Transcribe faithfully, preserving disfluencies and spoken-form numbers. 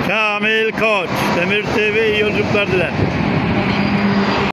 Kamil Koç, Demir T V iyi yolculuklar diler.